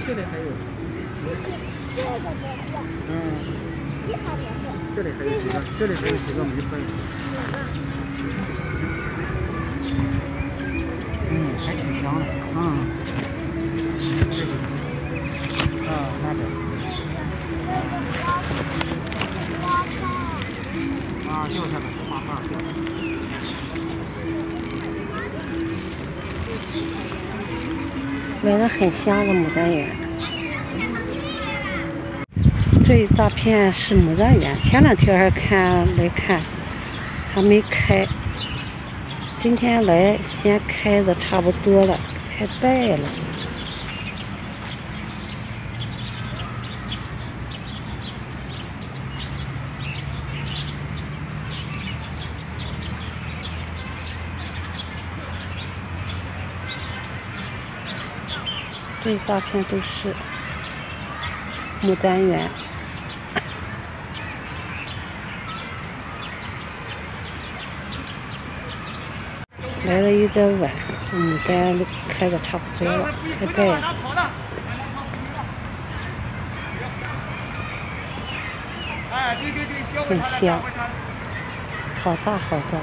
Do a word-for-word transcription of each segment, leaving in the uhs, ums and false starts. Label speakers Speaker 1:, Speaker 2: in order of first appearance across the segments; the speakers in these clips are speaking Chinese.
Speaker 1: 这里还有。嗯。这里还有几个，这里还有几个没分。嗯，还挺香的。嗯。这个。啊，那边。啊，掉下来，花瓣掉下来。
Speaker 2: 闻着很香的牡丹园。这一大片是牡丹园，前两天还看来看，还没开。今天来先开的差不多了，开败了。这一大片都是牡丹园。来了有点晚，牡丹都开的差不多了，开败了。很香，好大好大。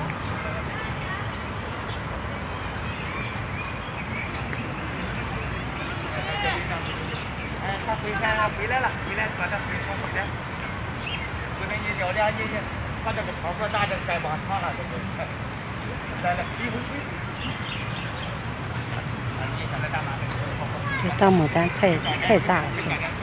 Speaker 1: 哎，他回山了，回来了，回来把他回上回来。我跟你聊两句去，他这个桃核大的该往上了，这个。来了，一回去。
Speaker 2: 这大牡丹太太大了。